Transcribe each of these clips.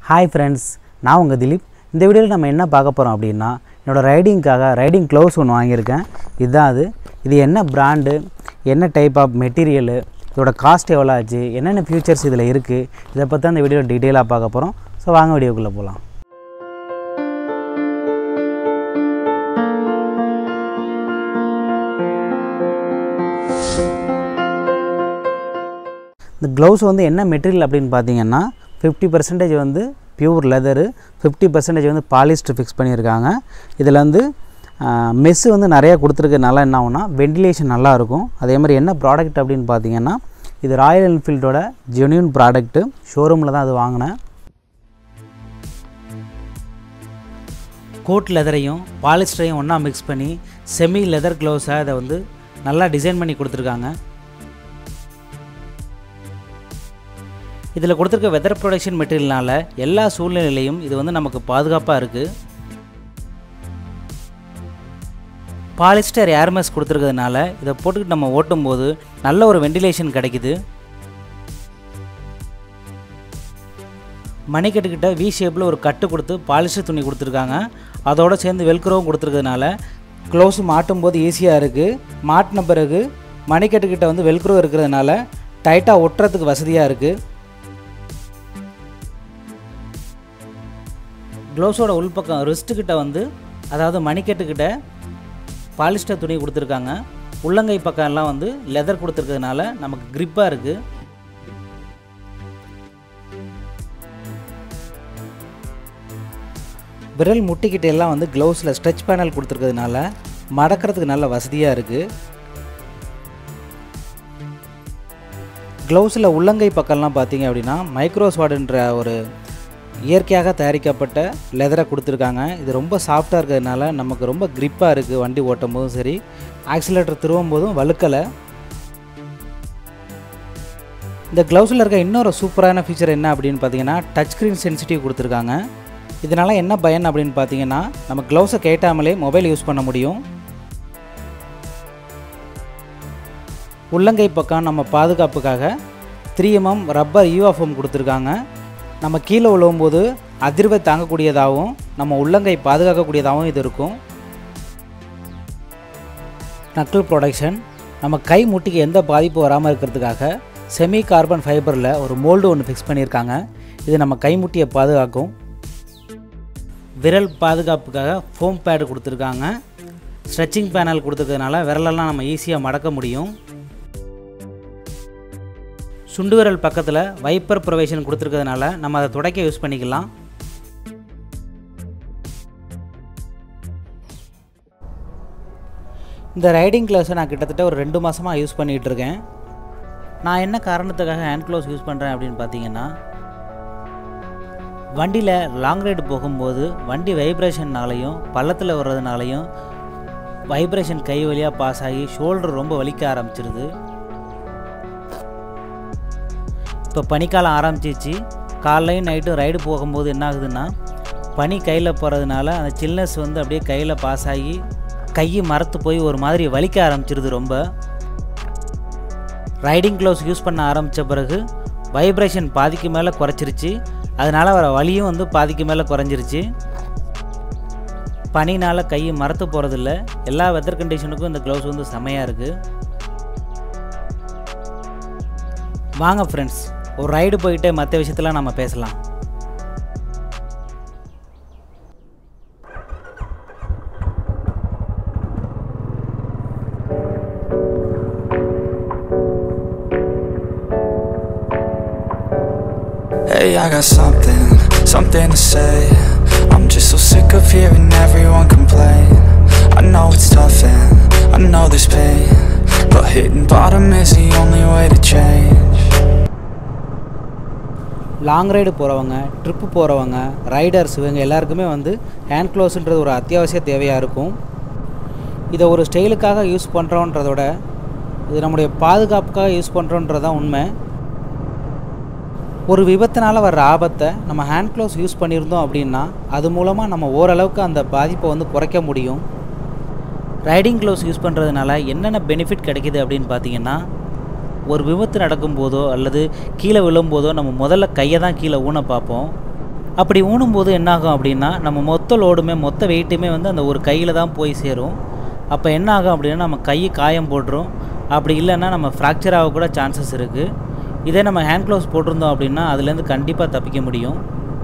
Hi friends, நான் உங்க திலீப். இந்த வீடியோல நம்ம என்ன பார்க்க போறோம் அப்படினா என்னோட ரைடிங் க்ளவுஸ் ஒன்னு வாங்கியிருக்கேன். இதுதான் அது. இது என்ன பிராண்ட், என்ன டைப் ஆஃப் மெட்டீரியல், இதோட காஸ்ட் எவ்வளவு ஆச்சு, என்னென்ன ஃபீச்சர்ஸ் இதுல இருக்கு, இத பத்தி தான் இந்த வீடியோல டீடைலா பார்க்க போறோம். சோ வாங்க வீடியோக்குள்ள போலாம். இந்த க்ளவுஸ் வந்து என்ன மெட்டீரியல் அப்படினு பாத்தீங்கன்னா 50% வந்து பியூர் லெதர், 50% வந்து பாலிஸ்டர் ஃபிக்ஸ் பண்ணியிருக்காங்க. இதில் வந்து மெஸ் வந்து நிறைய கொடுத்துருக்கனால என்ன ஆகும்னா வென்டிலேஷன் நல்லா இருக்கும். அதே மாதிரி என்ன ப்ராடக்ட் அப்படின்னு பார்த்தீங்கன்னா இது ராயல் என்ஃபீல்டோட ஜென்யூன் ப்ராடக்ட்டு. ஷோரூமில் தான் அது வாங்கினேன். கோட் லெதரையும் பாலிஸ்டரையும் ஒன்றா மிக்ஸ் பண்ணி செமி லெதர் க்ளவுஸாக இதை வந்து நல்லா டிசைன் பண்ணி கொடுத்துருக்காங்க. இதில் கொடுத்துருக்க வெதர் ப்ரொடக்ஷன் மெட்டீரியல்னால எல்லா சூழ்நிலையிலையும் இது வந்து நமக்கு பாதுகாப்பாக இருக்குது. பாலிஸ்டர் ஏர்மெஸ் கொடுத்துருக்கிறதுனால இதை போட்டுக்கிட்டு நம்ம ஓட்டும்போது நல்ல ஒரு வென்டிலேஷன் கிடைக்குது. மணிக்கட்டுக்கிட்ட வி ஷேப்பில் ஒரு கட்டு கொடுத்து பாலிஸ்டர் துணி கொடுத்துருக்காங்க. அதோடு சேர்ந்து வெல்க்ரோவும் கொடுத்துருக்கிறதுனால க்ளவுஸ் மாட்டும் போது ஈஸியாக இருக்குது. மாட்டின பிறகு மணிக்கட்டுக்கிட்ட வந்து வெல்க்ரோ இருக்கிறதுனால டைட்டாக ஒட்டுறதுக்கு வசதியாக இருக்குது. க்ளவுஸோட உள்பக்கம் ரிஸ்ட்டுக்கிட்ட வந்து அதாவது மணிக்கட்டுக்கிட்ட பாலிஸ்டர் துணி கொடுத்துருக்காங்க. உள்ளங்கை பக்கம் எல்லாம் வந்து லெதர் கொடுத்துருக்கிறதுனால நமக்கு கிரிப்பாக இருக்குது. விரல் முட்டிக்கிட்ட எல்லாம் வந்து க்ளவுஸில் ஸ்ட்ரெச் பேனல் கொடுத்துருக்கிறதுனால மடக்கிறதுக்கு நல்ல வசதியாக இருக்குது. க்ளவுஸில் உள்ளங்கை பக்கம்லாம் பார்த்தீங்க அப்படின்னா மைக்ரோசுவேடுன்ற ஒரு இயற்கையாக தயாரிக்கப்பட்ட லெதரை கொடுத்துருக்காங்க. இது ரொம்ப சாஃப்டாக இருக்கிறதுனால நமக்கு ரொம்ப கிரிப்பாக இருக்குது. வண்டி ஓட்டும் போதும் சரி, ஆக்சிலேட்டர் திருவும் போதும் வழுக்கலை. இந்த க்ளவுஸில் இருக்க இன்னொரு சூப்பரான ஃபீச்சர் என்ன அப்படின்னு பார்த்தீங்கன்னா டச் ஸ்க்ரீன் சென்சிட்டிவ் கொடுத்துருக்காங்க. இதனால் என்ன பயன் அப்படின்னு பார்த்தீங்கன்னா நம்ம க்ளவுஸை கேட்டாமலே மொபைல் யூஸ் பண்ண முடியும். உள்ளங்கை பக்கம் நம்ம பாதுகாப்புக்காக 3mm ரப்பர் யூஎஃப்எம் கொடுத்துருக்காங்க. நம்ம கீழே விழுவும்போது அதிர்வை தாங்கக்கூடியதாகவும் நம்ம உள்ளங்கை பாதுகாக்கக்கூடியதாகவும் இது இருக்கும். நக்கிள் ப்ரொடக்ஷன் நம்ம கை முட்டிக்கு எந்த பாதிப்பு வராமல் இருக்கிறதுக்காக செமி கார்பன் ஃபைபரில் ஒரு மோல்டு ஒன்று ஃபிக்ஸ் பண்ணியிருக்காங்க. இது நம்ம கைமுட்டியை பாதுகாக்கும். விரல் பாதுகாப்புக்காக ஃபோம் பேடு கொடுத்துருக்காங்க. ஸ்ட்ரெச்சிங் பேனல் கொடுத்துருக்கிறதுனால விரலெல்லாம் நம்ம ஈஸியாக மடக்க முடியும். சுண்டு விரல் பக்கத்தில் வைப்பர் ப்ரொவிஷன் கொடுத்துருக்கிறதுனால நம்ம அதை துடைக்க யூஸ் பண்ணிக்கலாம். இந்த ரைடிங் க்ளவுஸை நான் கிட்டத்தட்ட ஒரு 2 மாதமாக யூஸ் பண்ணிகிட்டு இருக்கேன். நான் என்ன காரணத்துக்காக ஹேண்ட் க்ளவுஸ் யூஸ் பண்ணுறேன் அப்படின்னு பார்த்தீங்கன்னா வண்டியில் லாங் ரைடு போகும்போது வண்டி வைப்ரேஷன்னாலையும் பள்ளத்தில் வர்றதுனாலையும் வைப்ரேஷன் கை வழியாக பாஸ் ஆகி ஷோல்டர் ரொம்ப வலிக்க ஆரம்பிச்சிருது. இப்போ பனிக்காலம் ஆரம்பிச்சிச்சு. காலையும் நைட்டும் ரைடு போகும்போது என்ன ஆகுதுன்னா பனி கையில் போகிறதுனால அந்த சில்னஸ் வந்து அப்படியே கையில் பாஸ் ஆகி கை மரத்து போய் ஒரு மாதிரி வலிக்க ஆரம்பிச்சிருது ரொம்ப. ரைடிங் க்ளவுஸ் யூஸ் பண்ண ஆரம்பித்த பிறகு வைப்ரேஷன் பாதிக்கு மேலே குறைச்சிருச்சு. அதனால் வர வலியும் வந்து பாதிக்கு மேலே குறைஞ்சிருச்சு. பனினால் கை மரத்து போகிறதில்ல. எல்லா வெதர் கண்டிஷனுக்கும் இந்த க்ளவுஸ் வந்து செமையாக இருக்குது. வாங்க ஃப்ரெண்ட்ஸ், ஒரு ரைடு போயிட்டு மற்ற விஷயத்தெல்லாம் நம்ம பேசலாம். Hey, I got something to say. I'm just so sick of hearing everyone complain. I know it's tough and I know there's pain, but hitting bottom is the only way to change. Long ride போகிறவங்க, trip போகிறவங்க, riders இவங்க எல்லாருக்குமே வந்து hand க்ளவுஸ்ன்றது ஒரு அத்தியாவசிய தேவையாக இருக்கும். இதை ஒரு ஸ்டைலுக்காக யூஸ் பண்ணுறோன்றதோட இது நம்முடைய பாதுகாப்புக்காக யூஸ் பண்ணுறோன்றதான் உண்மை. ஒரு விபத்தினால் வர்ற ஆபத்தை நம்ம ஹேண்ட் க்ளவுஸ் யூஸ் பண்ணியிருந்தோம் அப்படின்னா அது மூலமாக நம்ம ஓரளவுக்கு அந்த பாதிப்பை வந்து குறைக்க முடியும். ரைடிங் க்ளவுஸ் யூஸ் பண்ணுறதுனால என்னென்ன பெனிஃபிட் கிடைக்கிது அப்படின்னு பார்த்தீங்கன்னா ஒரு விபத்து நடக்கும்போதோ அல்லது கீழே விழும்போதோ நம்ம முதல்ல கையை தான் கீழே ஊன பார்ப்போம். அப்படி ஊனும்போது என்னாகும் அப்படின்னா நம்ம மொத்த லோடுமே மொத்த வெயிட்டுமே வந்து அந்த ஒரு கையில் தான் போய் சேரும். அப்போ என்ன ஆகும் அப்படின்னா நம்ம கை காயம் போட்டுரும். அப்படி இல்லைன்னா நம்ம ஃப்ராக்சர் ஆக கூட சான்சஸ் இருக்குது. இதே நம்ம ஹேண்ட் க்ளவுஸ் போட்டிருந்தோம் அப்படின்னா அதுலேருந்து கண்டிப்பாக தப்பிக்க முடியும்.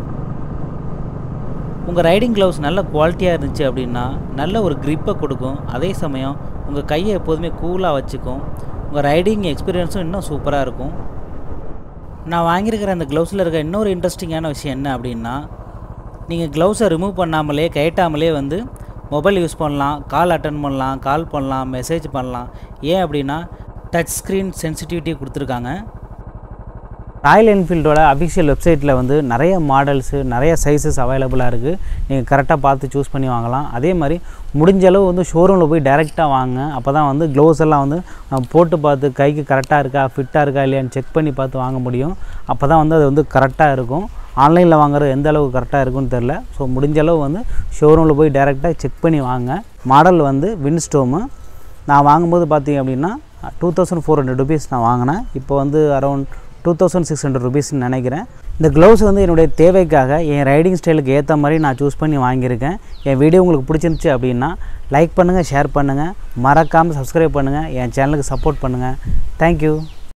உங்கள் ரைடிங் க்ளவுஸ் நல்ல குவாலிட்டியாக இருந்துச்சு அப்படின்னா நல்ல ஒரு க்ரிப்பை கொடுக்கும். அதே சமயம் உங்கள் கையை எப்போதுமே கூலாக வச்சுக்கும். உங்கள் ரைடிங் எக்ஸ்பீரியன்ஸும் இன்னும் சூப்பராக இருக்கும். நான் வாங்கியிருக்கிற அந்த க்ளவுஸில் இருக்க இன்னொரு இன்ட்ரெஸ்டிங்கான விஷயம் என்ன அப்படின்னா, நீங்கள் க்ளவுஸை ரிமூவ் பண்ணாமலே கயட்டாமலே வந்து மொபைல் யூஸ் பண்ணலாம், கால் அட்டன் பண்ணலாம், கால் பண்ணலாம், மெசேஜ் பண்ணலாம். ஏன் அப்படின்னா டச் ஸ்க்ரீன் சென்சிட்டிவிட்டி கொடுத்துருக்காங்க. ராயல் என்ஃபீல்டோட அஃபிஷியல் வெப்சைட்டில் வந்து நிறைய மாடல்ஸு நிறைய சைஸஸ் அவைலபிளாக இருக்குது. நீங்கள் கரெக்டாக பார்த்து சூஸ் பண்ணி வாங்கலாம். அதே மாதிரி முடிஞ்ச அளவு வந்து ஷோரூமில் போய் டைரெக்டாக வாங்க. அப்போ தான் வந்து க்ளவுஸ் எல்லாம் வந்து போட்டு பார்த்து கைக்கு கரெக்டாக இருக்கா ஃபிட்டாக இருக்கா இல்லையான்னு செக் பண்ணி பார்த்து வாங்க முடியும். அப்போ தான் வந்து அது வந்து கரெக்டாக இருக்கும். ஆன்லைனில் வாங்குறது எந்த அளவுக்கு கரெக்டாக இருக்குன்னு தெரில. ஸோ முடிஞ்ச அளவு வந்து ஷோரூமில் போய் டைரெக்டாக செக் பண்ணி வாங்க. மாடல் வந்து விண்ட்ஸ்டோமு. நான் வாங்கும்போது பார்த்தீங்க அப்படின்னா 2400 rupees நான் வாங்கினேன். இப்போ வந்து அரௌண்ட் 2600 rupeesன்னு நினைக்கிறேன். இந்த க்ளவுஸ் வந்து என்னுடைய தேவைக்காக என் ரைடிங் ஸ்டைலுக்கு ஏற்ற மாதிரி நான் சூஸ் பண்ணி வாங்கியிருக்கேன். என் வீடியோ உங்களுக்கு பிடிச்சிருந்துச்சி அப்படின்னா லைக் பண்ணுங்கள், ஷேர் பண்ணுங்கள், மறக்காமல் சப்ஸ்கிரைப் பண்ணுங்கள், என் சேனலுக்கு சப்போர்ட் பண்ணுங்கள். தேங்க்யூ.